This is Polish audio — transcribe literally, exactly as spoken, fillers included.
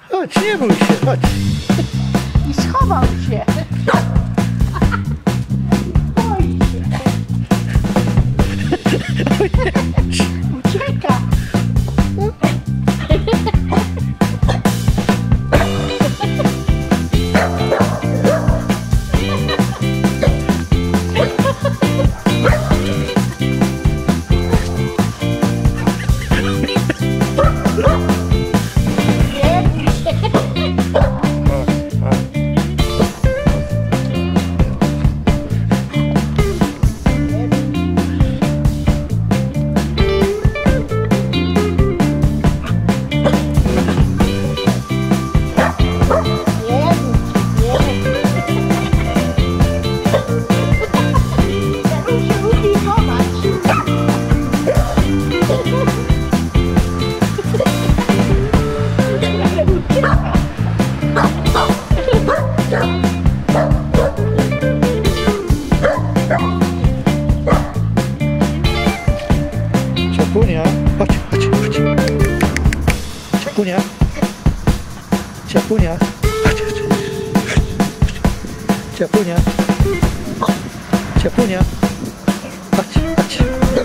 Chodź, nie bój się, chodź. I schował się. Boi się. Ucieka. Ciapunia, chodź, chodź, chodź. Ciapunia. Ciapunia. Chodź, chodź. Ciapunia. Ciapunia. Chodź, chodź.